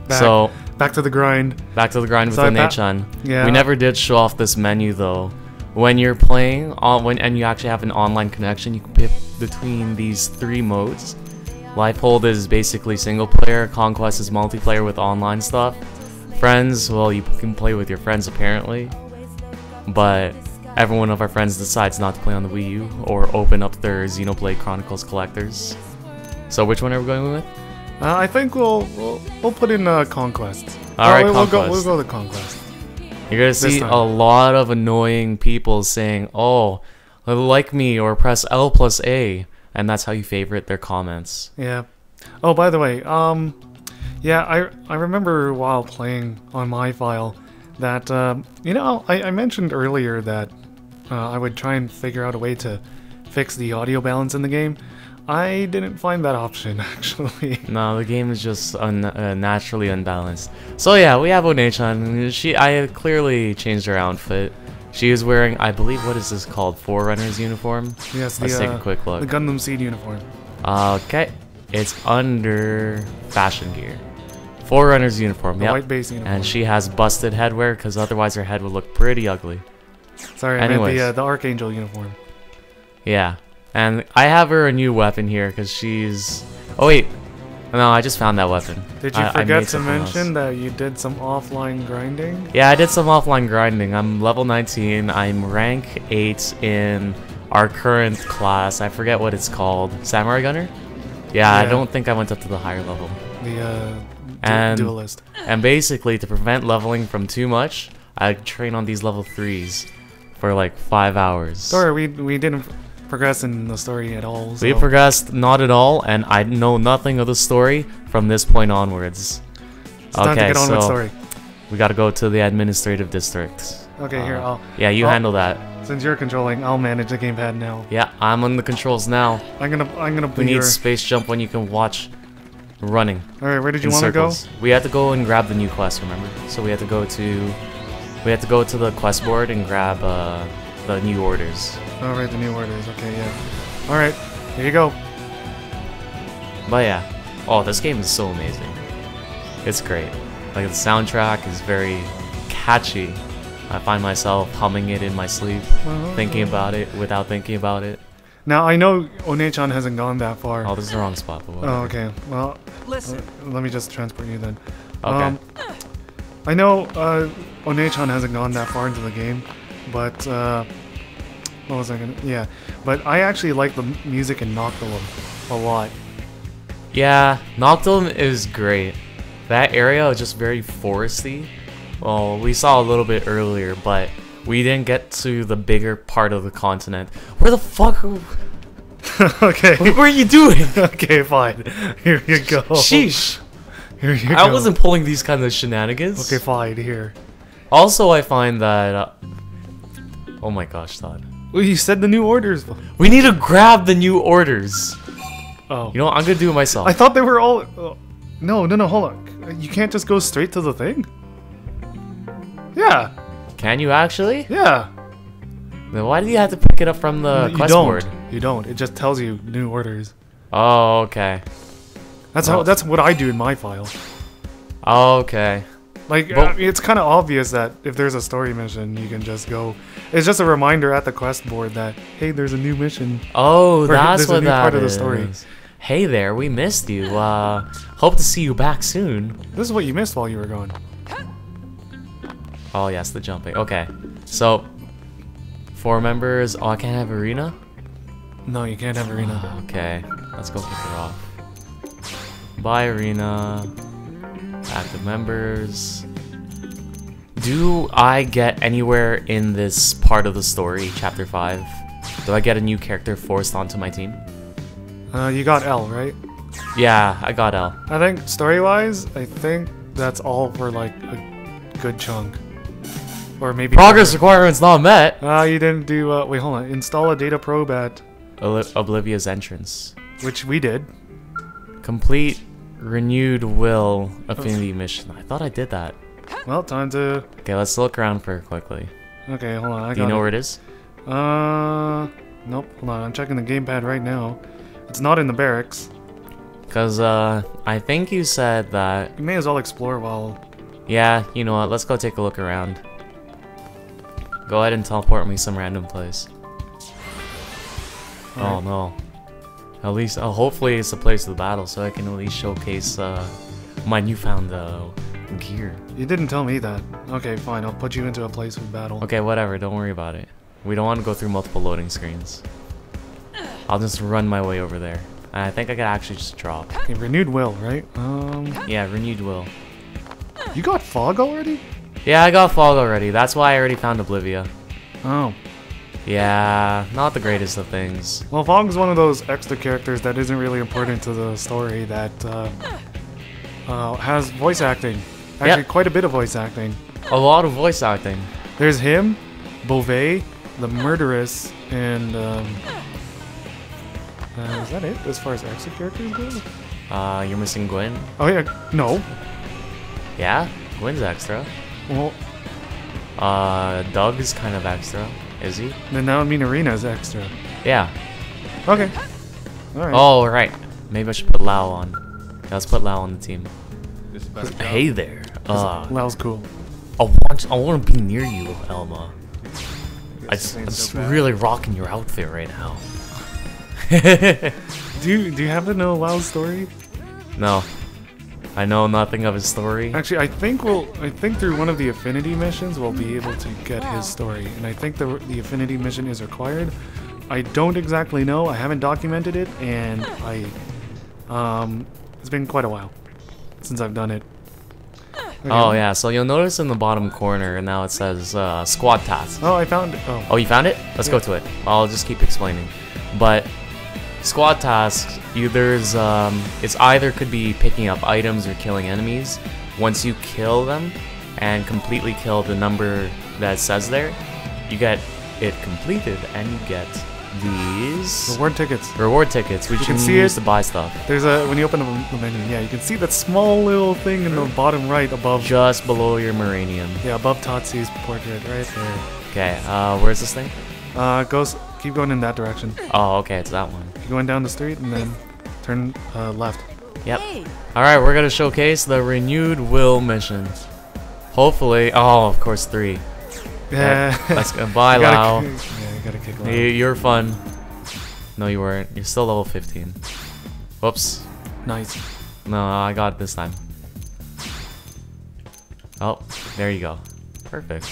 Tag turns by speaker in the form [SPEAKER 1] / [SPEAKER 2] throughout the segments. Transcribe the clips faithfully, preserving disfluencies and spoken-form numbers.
[SPEAKER 1] Back,
[SPEAKER 2] so
[SPEAKER 1] back to the grind.
[SPEAKER 2] Back to the grind with
[SPEAKER 1] so
[SPEAKER 2] Onechan.
[SPEAKER 1] Yeah.
[SPEAKER 2] We never did show off this menu though. When you're playing on when and you actually have an online connection, you can pick between these three modes. Lifehold is basically single player, Conquest is multiplayer with online stuff. Friends, well, you can play with your friends apparently, but every one of our friends decides not to play on the Wii U or open up their Xenoblade Chronicles collectors. So which one are we going with?
[SPEAKER 1] Uh, I think we'll we'll, we'll put in uh, Conquest.
[SPEAKER 2] All right,
[SPEAKER 1] we'll,
[SPEAKER 2] Conquest.
[SPEAKER 1] We'll go, we'll go to Conquest.
[SPEAKER 2] You're gonna see a lot of annoying people saying, "Oh, like me," or press L plus A, and that's how you favorite their comments.
[SPEAKER 1] Yeah. Oh, by the way, um, yeah, I I remember while playing on my file that um, you know I, I mentioned earlier that uh, I would try and figure out a way to fix the audio balance in the game. I didn't find that option, actually.
[SPEAKER 2] No, the game is just un uh, naturally unbalanced. So yeah, we have Onechan. She, I clearly changed her outfit. She is wearing, I believe, what is this called? Forerunner's uniform?
[SPEAKER 1] Yes, the,
[SPEAKER 2] Let's take
[SPEAKER 1] uh,
[SPEAKER 2] a quick look.
[SPEAKER 1] The Gundam Seed uniform.
[SPEAKER 2] Okay, it's under fashion gear. Forerunner's uniform,
[SPEAKER 1] The
[SPEAKER 2] yep.
[SPEAKER 1] white base uniform.
[SPEAKER 2] And she has busted headwear, because otherwise her head would look pretty ugly.
[SPEAKER 1] Sorry, I
[SPEAKER 2] Anyways.
[SPEAKER 1] meant the, uh, the Archangel uniform.
[SPEAKER 2] Yeah. And I have her a new weapon here because she's... Oh wait, no, I just found that weapon.
[SPEAKER 1] Did you
[SPEAKER 2] I,
[SPEAKER 1] forget
[SPEAKER 2] I
[SPEAKER 1] to mention
[SPEAKER 2] else.
[SPEAKER 1] that you did some offline grinding?
[SPEAKER 2] Yeah, I did some offline grinding. I'm level nineteen. I'm rank eight in our current class. I forget what it's called. Samurai Gunner? Yeah, yeah. I don't think I went up to the higher level.
[SPEAKER 1] The uh, du
[SPEAKER 2] and,
[SPEAKER 1] duelist.
[SPEAKER 2] And basically, to prevent leveling from too much, I train on these level threes for like five hours.
[SPEAKER 1] Sorry, we, we didn't progress in the story at all. So.
[SPEAKER 2] We progressed not at all, and I know nothing of the story from this point onwards.
[SPEAKER 1] It's time to get on
[SPEAKER 2] so
[SPEAKER 1] with story.
[SPEAKER 2] We gotta go to the administrative district.
[SPEAKER 1] Okay,
[SPEAKER 2] uh,
[SPEAKER 1] here, I'll...
[SPEAKER 2] Yeah, you
[SPEAKER 1] I'll,
[SPEAKER 2] handle that.
[SPEAKER 1] Since you're controlling, I'll manage the gamepad now.
[SPEAKER 2] Yeah, I'm on the controls now.
[SPEAKER 1] I'm gonna, I'm gonna be
[SPEAKER 2] We need
[SPEAKER 1] your...
[SPEAKER 2] space jump when you can watch running.
[SPEAKER 1] Alright, where did you
[SPEAKER 2] in
[SPEAKER 1] want to go?
[SPEAKER 2] circles. We had to go and grab the new quest, remember? So we had to go to... We had to go to the quest board and grab uh, the new orders.
[SPEAKER 1] Alright, the new orders, okay, yeah. Alright, here you go.
[SPEAKER 2] But yeah. Oh, this game is so amazing. It's great. Like, the soundtrack is very catchy. I find myself humming it in my sleep,
[SPEAKER 1] Uh-huh.
[SPEAKER 2] thinking about it without thinking about it.
[SPEAKER 1] Now, I know Onechan hasn't gone that far.
[SPEAKER 2] Oh, this is the wrong spot, but whatever.
[SPEAKER 1] Oh, okay. Well,
[SPEAKER 3] Listen.
[SPEAKER 1] uh, let me just transport you then.
[SPEAKER 2] Okay.
[SPEAKER 1] Um, I know uh, Onechan hasn't gone that far into the game, but uh, what was I gonna? Yeah, but I actually like the m- music in Noctilum a lot.
[SPEAKER 2] Yeah, Noctilum is great. That area is just very foresty. Well, we saw a little bit earlier, but we didn't get to the bigger part of the continent. Where the fuck? Are
[SPEAKER 1] Okay.
[SPEAKER 2] What are you doing?
[SPEAKER 1] Okay, fine. Here you go.
[SPEAKER 2] Sheesh.
[SPEAKER 1] Here you
[SPEAKER 2] I
[SPEAKER 1] go.
[SPEAKER 2] wasn't pulling these kind of shenanigans.
[SPEAKER 1] Okay, fine. Here.
[SPEAKER 2] Also, I find that... Uh, oh my gosh, Todd.
[SPEAKER 1] Well, you said the new orders.
[SPEAKER 2] We need to grab the new orders.
[SPEAKER 1] Oh.
[SPEAKER 2] You know what? I'm gonna do it myself.
[SPEAKER 1] I thought they were all. Uh, no, no, no. Hold on. You can't just go straight to the thing. Yeah.
[SPEAKER 2] Can you actually?
[SPEAKER 1] Yeah.
[SPEAKER 2] Then why do you have to pick it up from the
[SPEAKER 1] you
[SPEAKER 2] quest
[SPEAKER 1] don't.
[SPEAKER 2] board?
[SPEAKER 1] You don't. It just tells you new orders.
[SPEAKER 2] Oh, okay.
[SPEAKER 1] That's
[SPEAKER 2] Well-
[SPEAKER 1] how. That's what I do in my file.
[SPEAKER 2] Oh, okay.
[SPEAKER 1] Like,
[SPEAKER 2] But-
[SPEAKER 1] uh, it's kind of obvious that if there's a story mission, you can just go. It's just a reminder at the quest board that, hey, there's a new mission.
[SPEAKER 2] Oh,
[SPEAKER 1] Or
[SPEAKER 2] that's
[SPEAKER 1] there's a
[SPEAKER 2] what
[SPEAKER 1] new
[SPEAKER 2] that
[SPEAKER 1] part of the
[SPEAKER 2] is.
[SPEAKER 1] story.
[SPEAKER 2] Hey there, we missed you. Uh, hope to see you back soon.
[SPEAKER 1] This is what you missed while you were gone.
[SPEAKER 2] Oh yes, the jumping. Okay, so four members. Oh, I can't have Arena.
[SPEAKER 1] No, you can't have arena.
[SPEAKER 2] Okay, let's go kick her off. Bye, Arena. Active members. Do I get anywhere in this part of the story, chapter five? Do I get a new character forced onto my team?
[SPEAKER 1] Uh, you got L, right?
[SPEAKER 2] Yeah, I got L.
[SPEAKER 1] I think story-wise, I think that's all for like a good chunk, or maybe
[SPEAKER 2] Progress requirements not met.
[SPEAKER 1] Ah, uh, you didn't do. Uh, wait, hold on. Install a data probe at,
[SPEAKER 2] Oli- Oblivia's entrance.
[SPEAKER 1] which we did.
[SPEAKER 2] Complete renewed will affinity mission. I thought I did that.
[SPEAKER 1] Well, time to.
[SPEAKER 2] Okay, let's look around for it quickly.
[SPEAKER 1] Okay, hold on. I got
[SPEAKER 2] Do you know
[SPEAKER 1] it.
[SPEAKER 2] where it is?
[SPEAKER 1] Uh, nope. Hold on. I'm checking the gamepad right now. It's not in the barracks.
[SPEAKER 2] Cause uh, I think you said that.
[SPEAKER 1] You may as well explore while.
[SPEAKER 2] Yeah, you know what? Let's go take a look around. Go ahead and teleport me some random place.
[SPEAKER 1] All
[SPEAKER 2] oh
[SPEAKER 1] right.
[SPEAKER 2] no. At least, uh, hopefully it's the place of the battle, so I can at least showcase uh, my newfound uh, gear.
[SPEAKER 1] You didn't tell me that. Okay, fine. I'll put you into a place of battle.
[SPEAKER 2] Okay, whatever. Don't worry about it. We don't want to go through multiple loading screens. I'll just run my way over there. I think I could actually just drop.
[SPEAKER 1] Okay, renewed will, right? Um.
[SPEAKER 2] Yeah, renewed will.
[SPEAKER 1] You got fog already?
[SPEAKER 2] Yeah, I got fog already. That's why I already found Oblivia.
[SPEAKER 1] Oh.
[SPEAKER 2] Yeah, not the greatest of things.
[SPEAKER 1] Well, Fog's one of those extra characters that isn't really important to the story that uh, uh, has voice acting. Actually,
[SPEAKER 2] Yep.
[SPEAKER 1] quite a bit of voice acting.
[SPEAKER 2] A lot of voice acting.
[SPEAKER 1] There's him, Beauvais, the murderess, and um, uh, is that it as far as extra characters go?
[SPEAKER 2] Uh, you're missing Gwen?
[SPEAKER 1] Oh yeah, no.
[SPEAKER 2] Yeah, Gwen's extra.
[SPEAKER 1] Well,
[SPEAKER 2] Uh, Doug is kind of extra. Is he?
[SPEAKER 1] then that would mean Arena's extra.
[SPEAKER 2] Yeah.
[SPEAKER 1] Okay. All right.
[SPEAKER 2] Oh, right. Maybe I should put Lau on. Yeah, let's put Lau on the team. Hey there. Uh,
[SPEAKER 1] Lau's cool.
[SPEAKER 2] I want I want to be near you, Elma. I just, I'm just really rocking your outfit right now.
[SPEAKER 1] Do you do you happen to know Lau's story?
[SPEAKER 2] No, I know nothing of his story.
[SPEAKER 1] Actually, I think we'll. I think through one of the affinity missions, we'll be able to get his story, and I think the the affinity mission is required. I don't exactly know. I haven't documented it, and I. Um, it's been quite a while since I've done it. Okay.
[SPEAKER 2] Oh yeah, so you'll notice in the bottom corner, and now it says uh, squad task.
[SPEAKER 1] Oh, I found it. Oh.
[SPEAKER 2] Oh, you found it? Let's
[SPEAKER 1] Yeah.
[SPEAKER 2] go to it. I'll just keep explaining. But squad tasks, you, there's um, it's either could be picking up items or killing enemies. Once you kill them and completely kill the number that says there, you get it completed, and you get these
[SPEAKER 1] Reward tickets.
[SPEAKER 2] reward tickets, which
[SPEAKER 1] You
[SPEAKER 2] you
[SPEAKER 1] can
[SPEAKER 2] can
[SPEAKER 1] see
[SPEAKER 2] use
[SPEAKER 1] it.
[SPEAKER 2] to buy stuff.
[SPEAKER 1] There's a when you open the the menu. Yeah, you can see that small little thing in the bottom right above.
[SPEAKER 2] Just below your Maranium.
[SPEAKER 1] Yeah, above Totsi's portrait, right there.
[SPEAKER 2] Okay, uh, where's this thing?
[SPEAKER 1] Uh, goes. Keep going in that direction.
[SPEAKER 2] Oh, okay, it's that one.
[SPEAKER 1] Keep going down the street and then turn uh, left.
[SPEAKER 2] Yep. Alright, we're gonna showcase the renewed will mission. Hopefully. Oh, of course, three.
[SPEAKER 1] Yeah.
[SPEAKER 2] Let's go. Bye,
[SPEAKER 1] You gotta
[SPEAKER 2] Lau.
[SPEAKER 1] kick- Yeah, you gotta kick Lau.
[SPEAKER 2] You- You're fun. No, you weren't. You're still level fifteen. Whoops.
[SPEAKER 1] Nice.
[SPEAKER 2] No, I got it this time. Oh, there you go. Perfect.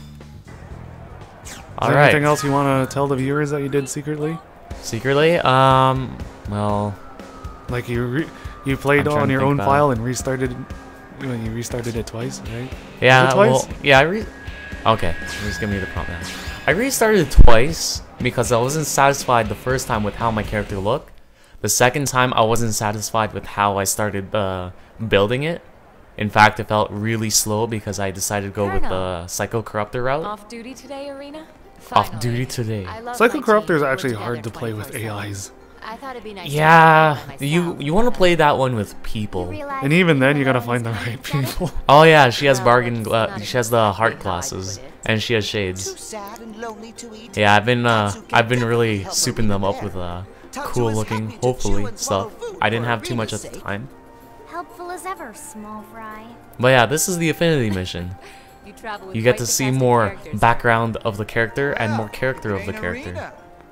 [SPEAKER 1] Is
[SPEAKER 2] All
[SPEAKER 1] there
[SPEAKER 2] right.
[SPEAKER 1] anything else you want to tell the viewers that you did secretly?
[SPEAKER 2] Secretly, um, well,
[SPEAKER 1] Like you re you played
[SPEAKER 2] I'm trying
[SPEAKER 1] on
[SPEAKER 2] to
[SPEAKER 1] your
[SPEAKER 2] think
[SPEAKER 1] own
[SPEAKER 2] about
[SPEAKER 1] file and restarted it. When you restarted it twice, right?
[SPEAKER 2] yeah,
[SPEAKER 1] it twice?
[SPEAKER 2] well, yeah, I re. Okay, just give me the prompt now. I restarted it twice because I wasn't satisfied the first time with how my character looked. The second time, I wasn't satisfied with how I started uh, building it. In fact, it felt really slow because I decided to go with the Psycho Corruptor route.
[SPEAKER 3] Off duty today, Arena?
[SPEAKER 2] Off
[SPEAKER 3] Finally.
[SPEAKER 2] duty today.
[SPEAKER 3] I love
[SPEAKER 1] Psycho
[SPEAKER 3] my
[SPEAKER 1] Corruptor
[SPEAKER 3] team.
[SPEAKER 1] is
[SPEAKER 3] We're
[SPEAKER 1] actually
[SPEAKER 3] together
[SPEAKER 1] hard to play with
[SPEAKER 3] twenty-four
[SPEAKER 1] A Is.
[SPEAKER 3] seven. I thought it'd be nice.
[SPEAKER 2] Yeah,
[SPEAKER 3] to
[SPEAKER 2] you you want to play that one with people.
[SPEAKER 1] And even then, you gotta find the right people.
[SPEAKER 2] Oh yeah, she has
[SPEAKER 3] Well,
[SPEAKER 2] bargain.
[SPEAKER 3] it's
[SPEAKER 2] Gla
[SPEAKER 3] not
[SPEAKER 2] she has the heart
[SPEAKER 3] exactly how I
[SPEAKER 2] glasses,
[SPEAKER 3] put it.
[SPEAKER 2] and she has shades.
[SPEAKER 4] Too sad and lonely to eat.
[SPEAKER 2] Yeah, I've been uh,
[SPEAKER 4] Tatsu
[SPEAKER 2] I've been
[SPEAKER 4] can
[SPEAKER 2] really
[SPEAKER 4] definitely help
[SPEAKER 2] souping them
[SPEAKER 4] Arena
[SPEAKER 2] up with
[SPEAKER 4] there.
[SPEAKER 2] uh,
[SPEAKER 4] Tatsu
[SPEAKER 2] cool
[SPEAKER 4] is
[SPEAKER 2] looking,
[SPEAKER 4] happy to chew
[SPEAKER 2] hopefully
[SPEAKER 4] and swallow
[SPEAKER 2] stuff.
[SPEAKER 4] food
[SPEAKER 2] I didn't
[SPEAKER 4] for
[SPEAKER 2] have too much at
[SPEAKER 4] Arena's
[SPEAKER 2] the
[SPEAKER 4] sake.
[SPEAKER 2] time.
[SPEAKER 5] Helpful as ever, small fry.
[SPEAKER 2] But yeah, this is the Affinity mission.
[SPEAKER 3] You, travel with
[SPEAKER 2] You get
[SPEAKER 3] quite
[SPEAKER 2] to
[SPEAKER 3] the
[SPEAKER 2] see
[SPEAKER 3] cast of
[SPEAKER 2] more
[SPEAKER 3] characters.
[SPEAKER 2] background of the character and more
[SPEAKER 4] Well,
[SPEAKER 2] character of the
[SPEAKER 4] Jane
[SPEAKER 2] character.
[SPEAKER 4] Arena.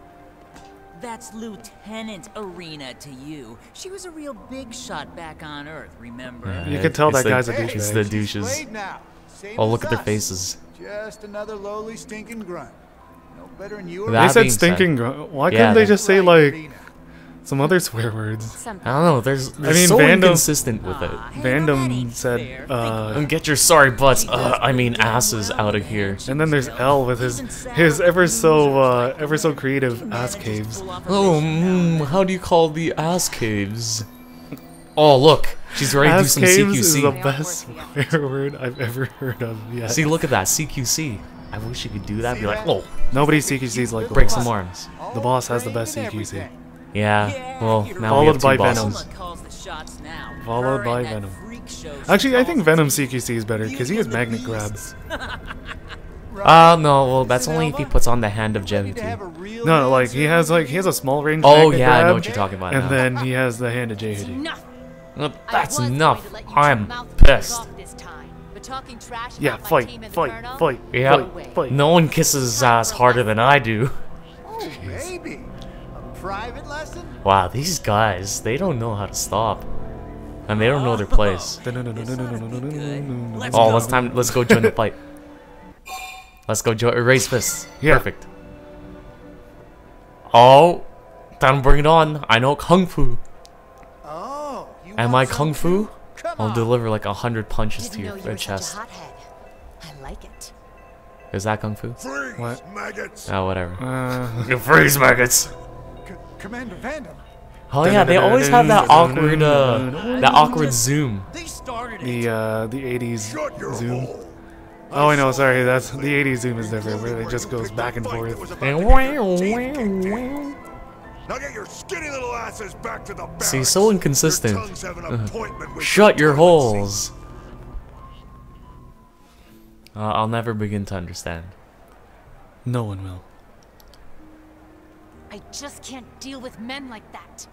[SPEAKER 6] That's Lieutenant Arena to you. She was a real big shot back on Earth, remember?
[SPEAKER 2] Yeah.
[SPEAKER 1] You can tell
[SPEAKER 2] It's
[SPEAKER 1] that
[SPEAKER 2] the-
[SPEAKER 1] guy's a
[SPEAKER 4] Hey,
[SPEAKER 2] It's
[SPEAKER 1] douchebag.
[SPEAKER 2] the
[SPEAKER 4] she's
[SPEAKER 2] douches.
[SPEAKER 4] Slade now. Same
[SPEAKER 2] Oh,
[SPEAKER 4] as
[SPEAKER 2] look at their
[SPEAKER 4] us.
[SPEAKER 2] faces.
[SPEAKER 4] Just another lowly stinking grunt. No better than you or
[SPEAKER 2] That
[SPEAKER 1] They
[SPEAKER 4] me.
[SPEAKER 1] said
[SPEAKER 2] being said-
[SPEAKER 1] stinking. gr- Why
[SPEAKER 2] Yeah,
[SPEAKER 1] couldn't they
[SPEAKER 2] they-
[SPEAKER 1] just say
[SPEAKER 4] Right,
[SPEAKER 1] like
[SPEAKER 4] Arena.
[SPEAKER 1] some other swear words?
[SPEAKER 3] Something.
[SPEAKER 2] I don't know. There's, there's
[SPEAKER 1] mean,
[SPEAKER 2] so
[SPEAKER 1] Vandom-
[SPEAKER 2] inconsistent with it.
[SPEAKER 6] Aw, hey, now that
[SPEAKER 1] Vandom
[SPEAKER 6] ain't
[SPEAKER 1] said,
[SPEAKER 6] fair.
[SPEAKER 1] uh,
[SPEAKER 2] And get your sorry butts. Uh, I mean asses out of here.
[SPEAKER 1] and then there's L with his his ever so uh, ever so creative ass caves.
[SPEAKER 2] Oh, mm, how do you call the ass caves? Oh, look. She's ready to do
[SPEAKER 1] Ass
[SPEAKER 2] some
[SPEAKER 1] caves is the
[SPEAKER 2] C Q C.
[SPEAKER 1] best swear word I've ever heard of yet.
[SPEAKER 2] See, look at that. C Q C. I wish you could do that. Be like, oh,
[SPEAKER 1] Nobody C Q Cs like the
[SPEAKER 2] break
[SPEAKER 1] boss.
[SPEAKER 2] some arms.
[SPEAKER 1] The boss has the best C Q C.
[SPEAKER 2] Yeah, well, now we
[SPEAKER 1] Followed
[SPEAKER 2] have two
[SPEAKER 1] by
[SPEAKER 2] bosses.
[SPEAKER 1] Venom.
[SPEAKER 6] Calls the shots now.
[SPEAKER 1] Followed
[SPEAKER 6] Her
[SPEAKER 1] by
[SPEAKER 6] and that
[SPEAKER 1] Venom.
[SPEAKER 6] freak show
[SPEAKER 1] Actually, I
[SPEAKER 6] she
[SPEAKER 1] think
[SPEAKER 6] calls
[SPEAKER 1] Venom
[SPEAKER 6] it.
[SPEAKER 1] C Q C is better because he has magnet grabs.
[SPEAKER 2] Uh, no, well, that's only if he puts on the Hand of
[SPEAKER 4] Ready to
[SPEAKER 2] Jevity.
[SPEAKER 4] have a real
[SPEAKER 1] No, like
[SPEAKER 4] answer?
[SPEAKER 1] he has like he has a small range.
[SPEAKER 2] Oh,
[SPEAKER 1] magnet
[SPEAKER 2] yeah, I know
[SPEAKER 1] grab,
[SPEAKER 2] what you're talking about
[SPEAKER 1] And
[SPEAKER 2] now.
[SPEAKER 1] then he has the hand of Jehudi.
[SPEAKER 6] Enough
[SPEAKER 2] Uh,
[SPEAKER 3] I
[SPEAKER 2] That's
[SPEAKER 3] was
[SPEAKER 2] enough.
[SPEAKER 3] going to let you
[SPEAKER 2] I'm
[SPEAKER 3] two mouthfuls
[SPEAKER 2] pissed.
[SPEAKER 3] off this time, but talking trash
[SPEAKER 1] Yeah,
[SPEAKER 3] about my
[SPEAKER 1] fight,
[SPEAKER 3] team in
[SPEAKER 1] fight,
[SPEAKER 3] Inferno?
[SPEAKER 1] fight,
[SPEAKER 2] Yeah.
[SPEAKER 1] fight, fight.
[SPEAKER 2] No one kisses his ass harder than I do.
[SPEAKER 4] Oh, maybe. A private lesson?
[SPEAKER 2] Wow, these guys, they don't know how to stop. And they don't know their place.
[SPEAKER 6] Let's
[SPEAKER 2] Oh,
[SPEAKER 6] go.
[SPEAKER 2] let's time. Let's go join the fight. Let's go join. Erase fists.
[SPEAKER 1] Yeah.
[SPEAKER 2] Perfect. Oh, time to bring it on. I know kung fu.
[SPEAKER 4] Oh, you
[SPEAKER 2] Am
[SPEAKER 4] want
[SPEAKER 2] I kung
[SPEAKER 4] some
[SPEAKER 2] fu?
[SPEAKER 4] too? Come
[SPEAKER 2] I'll
[SPEAKER 4] on.
[SPEAKER 2] deliver like a hundred punches to
[SPEAKER 3] Didn't
[SPEAKER 2] your
[SPEAKER 3] know you were
[SPEAKER 2] chest.
[SPEAKER 3] such a hothead. I like it.
[SPEAKER 2] Is that kung fu?
[SPEAKER 7] Freeze,
[SPEAKER 1] What?
[SPEAKER 7] maggots!
[SPEAKER 2] Oh, whatever.
[SPEAKER 1] Uh,
[SPEAKER 2] Freeze maggots.
[SPEAKER 4] C Commander Vandam.
[SPEAKER 2] Oh yeah, they always have that awkward, uh, that awkward zoom.
[SPEAKER 6] They started it.
[SPEAKER 1] the uh, the eighties
[SPEAKER 7] Shut your
[SPEAKER 1] zoom.
[SPEAKER 7] hole!
[SPEAKER 1] Oh, I know. Sorry, that's the eighties zoom is different, where it just goes back and forth.
[SPEAKER 2] And wow, wow, wow.
[SPEAKER 7] Now get your skinny little asses back to the barracks.
[SPEAKER 2] See, so inconsistent.
[SPEAKER 7] Your tongues have an appointment with
[SPEAKER 2] Shut your
[SPEAKER 7] toilet seat.
[SPEAKER 2] holes. Uh, I'll never begin to understand.
[SPEAKER 1] No one will.
[SPEAKER 3] I just can't deal with men like that.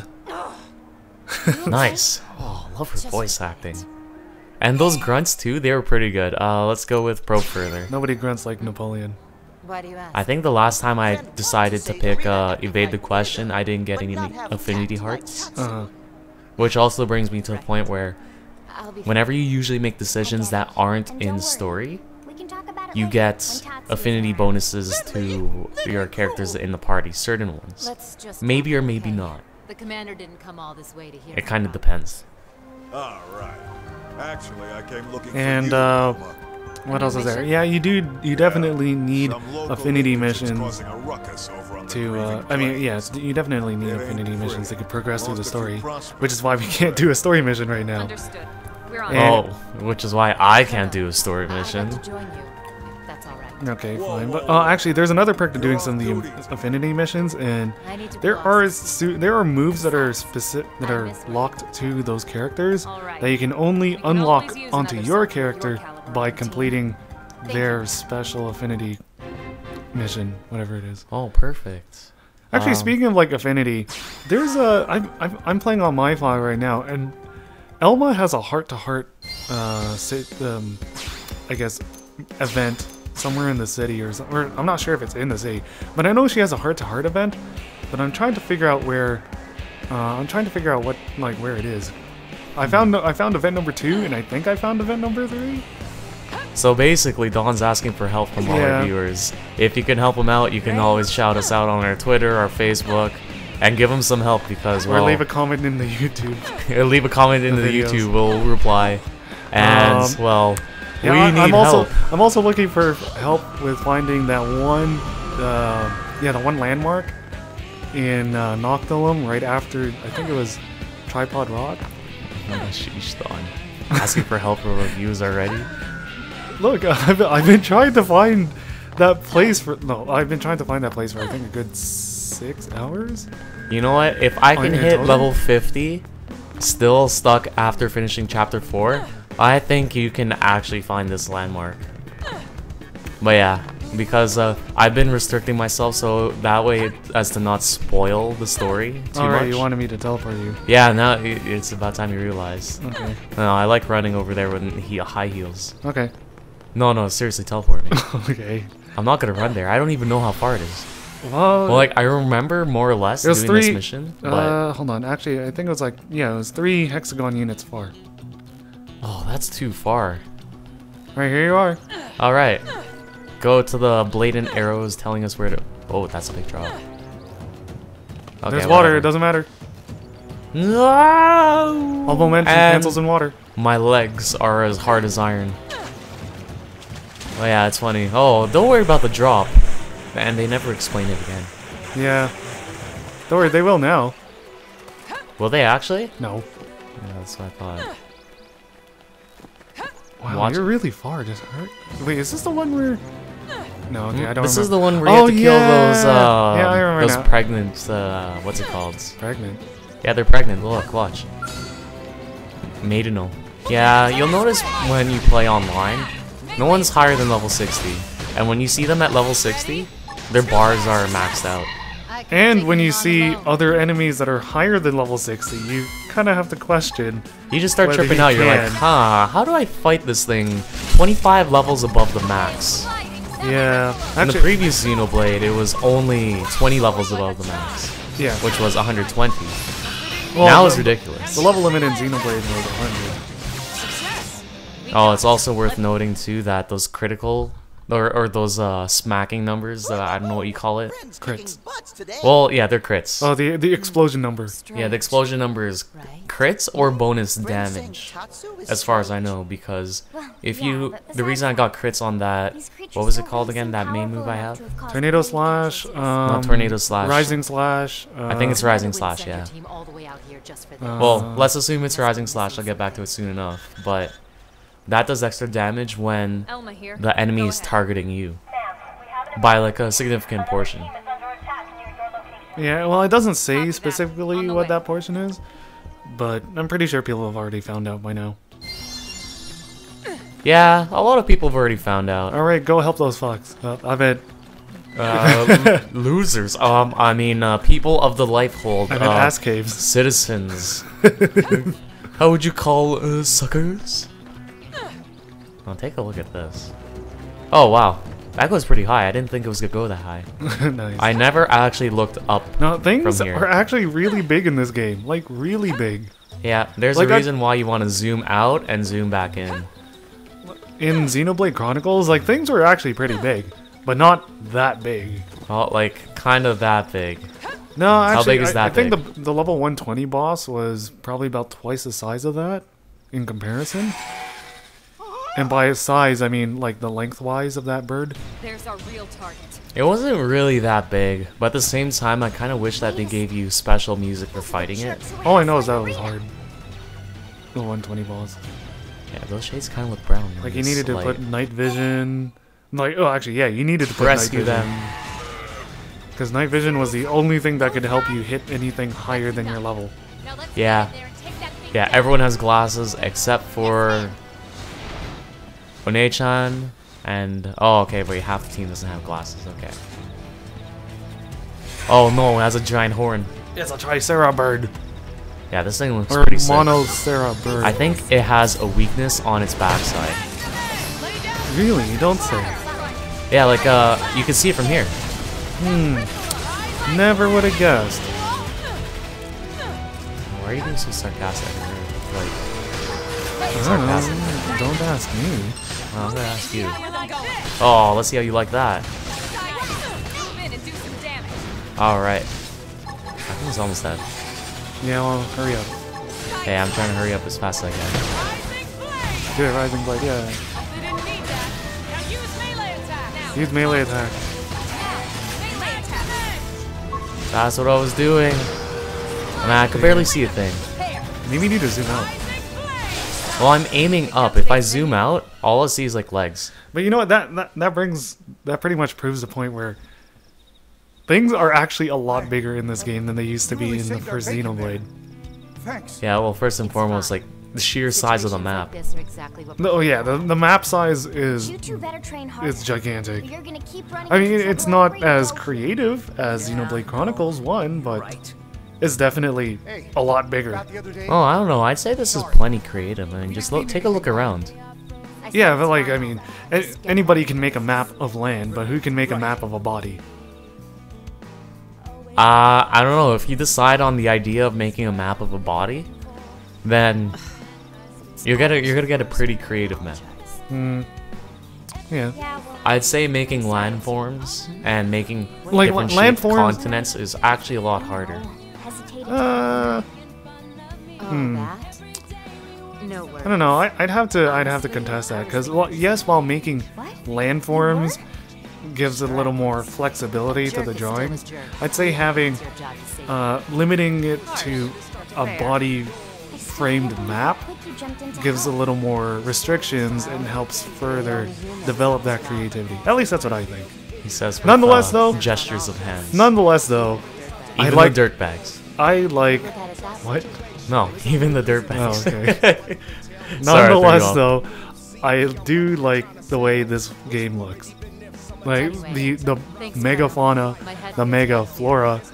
[SPEAKER 2] Nice. Oh, love her
[SPEAKER 3] Just
[SPEAKER 2] voice
[SPEAKER 3] forget
[SPEAKER 2] acting.
[SPEAKER 3] it.
[SPEAKER 2] And those grunts too, they were pretty good. Uh, let's go with probe further.
[SPEAKER 1] Nobody grunts like Napoleon.
[SPEAKER 3] Why do you ask?
[SPEAKER 2] I think the last time I decided to pick uh, evade the question, I didn't get any affinity hearts.
[SPEAKER 1] Uh,
[SPEAKER 2] Which also brings me to the point where
[SPEAKER 3] I'll be
[SPEAKER 2] whenever you usually make decisions that aren't in story,
[SPEAKER 5] We can talk about it
[SPEAKER 2] you
[SPEAKER 5] later,
[SPEAKER 2] get
[SPEAKER 5] when Tatsu's
[SPEAKER 2] affinity
[SPEAKER 5] around.
[SPEAKER 2] bonuses to your characters in the party, certain ones.
[SPEAKER 3] Let's just
[SPEAKER 2] Maybe
[SPEAKER 3] talk,
[SPEAKER 2] or maybe
[SPEAKER 3] okay?
[SPEAKER 2] not.
[SPEAKER 3] The commander didn't come all this way to hear.
[SPEAKER 2] It kind of
[SPEAKER 3] from
[SPEAKER 2] depends.
[SPEAKER 7] All right. Actually, I came looking
[SPEAKER 1] And,
[SPEAKER 7] for you,
[SPEAKER 1] uh,
[SPEAKER 7] Mama.
[SPEAKER 1] what else is there?
[SPEAKER 3] mission?
[SPEAKER 1] Yeah, you do. You definitely need
[SPEAKER 7] Some local
[SPEAKER 1] affinity
[SPEAKER 7] lunatic's
[SPEAKER 1] missions
[SPEAKER 7] causing a ruckus over on the
[SPEAKER 1] to. Uh,
[SPEAKER 7] grieving
[SPEAKER 1] I mean,
[SPEAKER 7] plains.
[SPEAKER 1] yes, you definitely need
[SPEAKER 7] It ain't
[SPEAKER 1] affinity missions
[SPEAKER 7] free.
[SPEAKER 1] that could progress through the
[SPEAKER 7] Lost a few
[SPEAKER 1] story,
[SPEAKER 7] prospects.
[SPEAKER 1] which is why we can't do a story mission right now.
[SPEAKER 3] Understood. We're on.
[SPEAKER 1] And-
[SPEAKER 2] Oh, which is why I can't do a story
[SPEAKER 3] I'd like
[SPEAKER 2] mission.
[SPEAKER 3] to join you. If that's all right.
[SPEAKER 1] Okay,
[SPEAKER 7] Whoa,
[SPEAKER 1] fine.
[SPEAKER 7] whoa,
[SPEAKER 1] But
[SPEAKER 7] whoa.
[SPEAKER 1] uh, actually, there's another perk to
[SPEAKER 7] You're
[SPEAKER 1] doing
[SPEAKER 7] on
[SPEAKER 1] some of the
[SPEAKER 7] duty.
[SPEAKER 1] affinity missions, and
[SPEAKER 3] I need to
[SPEAKER 1] there
[SPEAKER 3] be
[SPEAKER 1] are
[SPEAKER 3] lost.
[SPEAKER 1] su there are moves that are specific that are locked to those characters
[SPEAKER 3] Alright.
[SPEAKER 1] that you can only
[SPEAKER 3] We can
[SPEAKER 1] unlock
[SPEAKER 3] always use
[SPEAKER 1] onto
[SPEAKER 3] another
[SPEAKER 1] your
[SPEAKER 3] soldier of your
[SPEAKER 1] character
[SPEAKER 3] caliber
[SPEAKER 1] by
[SPEAKER 3] on the team.
[SPEAKER 1] completing
[SPEAKER 3] Thank
[SPEAKER 1] their
[SPEAKER 3] you.
[SPEAKER 1] special affinity mission, whatever it is.
[SPEAKER 2] Oh, perfect.
[SPEAKER 1] Actually,
[SPEAKER 2] Um,
[SPEAKER 1] speaking of like affinity, there's a I'm I'm, I'm playing on my file right now, and Elma has a heart-to-heart, uh, si- um, I guess, event somewhere in the city or something. Or I'm not sure if it's in the city, but I know she has a heart-to-heart event. But I'm trying to figure out where. Uh, I'm trying to figure out what like where it is. I found I found event number two, and I think I found event number three.
[SPEAKER 2] So basically, Don's asking for help from all
[SPEAKER 1] Yeah.
[SPEAKER 2] our viewers. If you can help him out, you can always shout us out on our Twitter, our Facebook, and give him some help because,
[SPEAKER 1] Or
[SPEAKER 2] well,
[SPEAKER 1] leave a comment in the YouTube.
[SPEAKER 2] leave a comment into
[SPEAKER 1] the
[SPEAKER 2] the
[SPEAKER 1] videos.
[SPEAKER 2] YouTube. We'll reply. And
[SPEAKER 1] Um,
[SPEAKER 2] well,
[SPEAKER 1] Yeah,
[SPEAKER 2] we
[SPEAKER 1] I-
[SPEAKER 2] need
[SPEAKER 1] I'm also
[SPEAKER 2] help.
[SPEAKER 1] I'm also looking for help with finding that one, uh, yeah, the one landmark in uh, Noctilum right after I think it was Tripod Rock.
[SPEAKER 2] Oh, sheesh, Don. Asking for help for reviews already.
[SPEAKER 1] Look, I've, I've been trying to find that place for no, I've been trying to find that place for I think a good six hours.
[SPEAKER 2] You know what? If I
[SPEAKER 1] Oh,
[SPEAKER 2] can
[SPEAKER 1] you're
[SPEAKER 2] hit
[SPEAKER 1] total?
[SPEAKER 2] level fifty, still stuck after finishing chapter four, I think you can actually find this landmark. But yeah, because uh, I've been restricting myself so that way as to not spoil the story too
[SPEAKER 1] All right,
[SPEAKER 2] much.
[SPEAKER 1] you wanted me to teleport you.
[SPEAKER 2] Yeah, now i- it's about time you realize.
[SPEAKER 1] Okay.
[SPEAKER 2] No, I like running over there with he high heels.
[SPEAKER 1] Okay.
[SPEAKER 2] No, no, seriously, teleport me.
[SPEAKER 1] Okay.
[SPEAKER 2] I'm not gonna run there. I don't even know how far it is.
[SPEAKER 1] Well,
[SPEAKER 2] Well, like I remember more or less
[SPEAKER 1] it was
[SPEAKER 2] doing
[SPEAKER 1] three.
[SPEAKER 2] this mission, but
[SPEAKER 1] uh, hold on. Actually, I think it was like yeah, it was three hexagon units far.
[SPEAKER 2] oh, that's too far.
[SPEAKER 1] Right here you are.
[SPEAKER 2] All right, go to the blatant arrows telling us where to. Oh, that's a big drop. Okay,
[SPEAKER 1] There's water.
[SPEAKER 2] whatever.
[SPEAKER 1] It doesn't matter.
[SPEAKER 2] No.
[SPEAKER 1] All momentum
[SPEAKER 2] And
[SPEAKER 1] cancels in water.
[SPEAKER 2] my legs are as hard as iron. Oh yeah, it's funny. Oh, don't worry about the drop. And they never explain it again.
[SPEAKER 1] Yeah. Don't worry, they will now.
[SPEAKER 2] Will they actually?
[SPEAKER 1] No.
[SPEAKER 2] Yeah, that's what I thought.
[SPEAKER 1] Wow,
[SPEAKER 2] Watch-
[SPEAKER 1] you're really far. Just hurt. Wait, is this the one where? No, okay, I don't.
[SPEAKER 2] This
[SPEAKER 1] remember.
[SPEAKER 2] is the one where you
[SPEAKER 1] Oh,
[SPEAKER 2] have to kill
[SPEAKER 1] yeah.
[SPEAKER 2] those uh
[SPEAKER 1] Yeah, I remember
[SPEAKER 2] those
[SPEAKER 1] now.
[SPEAKER 2] pregnant uh what's it called?
[SPEAKER 1] Pregnant.
[SPEAKER 2] Yeah, they're pregnant. Look, watch. Maidenal. Yeah, you'll notice when you play online, no one's higher than level sixty. And when you see them at level sixty, their bars are maxed out.
[SPEAKER 3] I I could've
[SPEAKER 1] And
[SPEAKER 3] taken
[SPEAKER 1] when
[SPEAKER 3] him
[SPEAKER 1] you
[SPEAKER 3] on
[SPEAKER 1] see
[SPEAKER 3] alone.
[SPEAKER 1] other enemies that are higher than level sixty, you kind of have to question.
[SPEAKER 2] You just start
[SPEAKER 1] Whether
[SPEAKER 2] tripping
[SPEAKER 1] you
[SPEAKER 2] out. You're like,
[SPEAKER 1] can.
[SPEAKER 2] huh? How do I fight this thing? twenty-five levels above the max.
[SPEAKER 1] Yeah,
[SPEAKER 2] In the
[SPEAKER 1] actually,
[SPEAKER 2] previous Xenoblade, it was only twenty levels above the max,
[SPEAKER 1] yeah.
[SPEAKER 2] which was one hundred twenty.
[SPEAKER 1] Well,
[SPEAKER 2] now
[SPEAKER 1] the-
[SPEAKER 2] it's ridiculous.
[SPEAKER 1] The level limit in Xenoblade was one hundred.
[SPEAKER 2] Oh, it's also worth noting too that those critical or, or those uh, smacking numbers, uh, I don't know what you call it.
[SPEAKER 1] Crits.
[SPEAKER 2] Well, yeah, they're crits.
[SPEAKER 1] Oh, the the explosion number.
[SPEAKER 2] Yeah, the explosion number is
[SPEAKER 3] Right.
[SPEAKER 2] crits or bonus damage, as far as I know, because if
[SPEAKER 5] yeah,
[SPEAKER 2] you,
[SPEAKER 5] but
[SPEAKER 2] the reason I got crits on that,
[SPEAKER 5] These creatures
[SPEAKER 2] what was it
[SPEAKER 5] don't
[SPEAKER 2] called
[SPEAKER 5] really
[SPEAKER 2] again,
[SPEAKER 5] seem
[SPEAKER 2] that main
[SPEAKER 5] powerful
[SPEAKER 2] move I
[SPEAKER 5] enough
[SPEAKER 2] have?
[SPEAKER 5] to have caused
[SPEAKER 1] Tornado
[SPEAKER 5] many
[SPEAKER 1] slash.
[SPEAKER 5] casualties.
[SPEAKER 1] Um,
[SPEAKER 2] Tornado Slash.
[SPEAKER 1] Rising slash. Uh,
[SPEAKER 2] I think it's Rising Slash, yeah. Well, let's assume it's Rising Slash, I'll get back to it soon enough, but that does extra damage when
[SPEAKER 3] Elma here.
[SPEAKER 2] the enemy is targeting you by like a significant portion.
[SPEAKER 1] Yeah, well, it doesn't say
[SPEAKER 3] Copy that.
[SPEAKER 1] specifically
[SPEAKER 3] On the
[SPEAKER 1] what
[SPEAKER 3] way.
[SPEAKER 1] that portion is, but I'm pretty sure people have already found out by now.
[SPEAKER 2] Yeah, a lot of people have already found out.
[SPEAKER 1] Alright, go help those fucks. Uh, I bet.
[SPEAKER 2] Uh, losers. Um, I mean, uh, people of the Lifehold.
[SPEAKER 1] I bet
[SPEAKER 2] Uh,
[SPEAKER 1] ass caves.
[SPEAKER 2] citizens. How would you call uh, suckers? Oh, take a look at this. Oh wow, that goes pretty high. I didn't think it was gonna go that high.
[SPEAKER 1] Nice.
[SPEAKER 2] I never actually looked up.
[SPEAKER 1] No, things
[SPEAKER 2] from here.
[SPEAKER 1] are actually really big in this game. Like, really big.
[SPEAKER 2] Yeah, there's
[SPEAKER 1] Like
[SPEAKER 2] a
[SPEAKER 1] I-
[SPEAKER 2] reason why you want to zoom out and zoom back in.
[SPEAKER 1] In Xenoblade Chronicles, like, things were actually pretty big. But not that big.
[SPEAKER 2] Well, like kind of that big.
[SPEAKER 1] No, actually,
[SPEAKER 2] big is
[SPEAKER 1] I,
[SPEAKER 2] that
[SPEAKER 1] I think
[SPEAKER 2] big?
[SPEAKER 1] the the level one twenty boss was probably about twice the size of that in comparison. And by its size, I mean like the lengthwise of that bird.
[SPEAKER 3] There's our real target.
[SPEAKER 2] It wasn't really that big, but at the same time, I kind of wish that they gave you special music for fighting it.
[SPEAKER 1] All I know is that was hard. The one twenty boss.
[SPEAKER 2] Yeah, those shades kind of look brown. in
[SPEAKER 1] Like you
[SPEAKER 2] this
[SPEAKER 1] needed to
[SPEAKER 2] light.
[SPEAKER 1] put night vision. Like oh, actually, yeah, you needed to put
[SPEAKER 2] rescue
[SPEAKER 1] night vision.
[SPEAKER 2] them.
[SPEAKER 1] Because night vision was the only thing that could help you hit anything higher than your level.
[SPEAKER 3] Now let's
[SPEAKER 2] Yeah.
[SPEAKER 3] get in there and take that thing
[SPEAKER 2] Yeah,
[SPEAKER 3] down.
[SPEAKER 2] everyone has glasses except for One-chan and oh, okay, but half the team doesn't have glasses. Okay. Oh no, it has a giant horn.
[SPEAKER 1] It's a Tricera bird.
[SPEAKER 2] Yeah, this thing looks
[SPEAKER 1] Or
[SPEAKER 2] pretty sick.
[SPEAKER 1] Monocera bird.
[SPEAKER 2] I think it has a weakness on its backside.
[SPEAKER 1] Really? You don't say.
[SPEAKER 2] Yeah, like uh, you can see it from here.
[SPEAKER 1] Hmm. Never would have guessed.
[SPEAKER 2] Why are you being so sarcastic? Like,
[SPEAKER 1] I don't
[SPEAKER 2] sarcastic.
[SPEAKER 1] know. Don't ask me.
[SPEAKER 2] Well, I'm gonna ask you. Oh, let's see how you like that.
[SPEAKER 3] Move in and do some damage.
[SPEAKER 2] All right. I think it's almost dead.
[SPEAKER 1] Yeah, well, hurry up.
[SPEAKER 2] Hey, I'm trying to hurry up as fast as I can.
[SPEAKER 1] Do it, Rising Blade, yeah.
[SPEAKER 3] We didn't need that. Now use melee attack. Now.
[SPEAKER 1] Use melee attack.
[SPEAKER 3] Melee attack.
[SPEAKER 2] That's what I was doing. Man, I could barely see a thing.
[SPEAKER 1] Maybe you need to zoom out.
[SPEAKER 2] Well, I'm aiming up. If I zoom out, all I see is like legs.
[SPEAKER 1] But you know what? That, that that brings that pretty much proves the point where things are actually a lot bigger in this game than they used to be in the first Xenoblade.
[SPEAKER 4] Thanks.
[SPEAKER 2] Yeah, well, first and foremost, like the sheer size of the map.
[SPEAKER 3] This are exactly what
[SPEAKER 1] Oh yeah, the the map size is
[SPEAKER 5] You two better train hard.
[SPEAKER 1] is gigantic.
[SPEAKER 5] You're gonna keep running
[SPEAKER 1] I mean,
[SPEAKER 5] into
[SPEAKER 1] it's
[SPEAKER 5] trouble
[SPEAKER 1] not
[SPEAKER 5] wherever you
[SPEAKER 1] as
[SPEAKER 5] go.
[SPEAKER 1] creative as Xenoblade Chronicles one, but
[SPEAKER 4] Right.
[SPEAKER 1] it's definitely a lot bigger.
[SPEAKER 4] About the other day?
[SPEAKER 2] Oh, I don't know. I'd say this is plenty creative. I mean, just look, take a look around.
[SPEAKER 1] Yeah, but like, I mean, a- anybody can make a map of land, but who can make a map of a body?
[SPEAKER 2] Uh, I don't know. If you decide on the idea of making a map of a body, then you're gonna you're gonna get a pretty creative map.
[SPEAKER 1] Hmm. Yeah.
[SPEAKER 5] Yeah, well,
[SPEAKER 2] I'd say making landforms and making
[SPEAKER 1] Like,
[SPEAKER 2] different
[SPEAKER 1] la-
[SPEAKER 2] shaped
[SPEAKER 1] landforms-
[SPEAKER 2] continents is actually a lot harder.
[SPEAKER 5] hesitated.
[SPEAKER 1] Uh,
[SPEAKER 3] Oh,
[SPEAKER 1] Hmm.
[SPEAKER 3] that? No worries.
[SPEAKER 1] I don't know. I, I'd have to I'd have to contest that because well, yes, while making landforms gives it a little more flexibility to the drawing, I'd say having uh, limiting it to a body framed map
[SPEAKER 5] Quick, you jumped into
[SPEAKER 1] gives a
[SPEAKER 5] hell.
[SPEAKER 1] little more restrictions and helps further develop that creativity. At least that's what I think.
[SPEAKER 2] He says. With,
[SPEAKER 1] Nonetheless,
[SPEAKER 2] uh,
[SPEAKER 1] though-
[SPEAKER 2] gestures of hands.
[SPEAKER 1] Nonetheless, though, I
[SPEAKER 2] Even
[SPEAKER 1] like
[SPEAKER 2] the dirtbags.
[SPEAKER 1] I like what?
[SPEAKER 2] No, even the dirtbags.
[SPEAKER 1] Oh, okay.
[SPEAKER 2] Sorry, I threw you
[SPEAKER 1] Nonetheless,
[SPEAKER 2] off.
[SPEAKER 1] though, I do like the way this game looks. Like the the megafauna, the mega flora,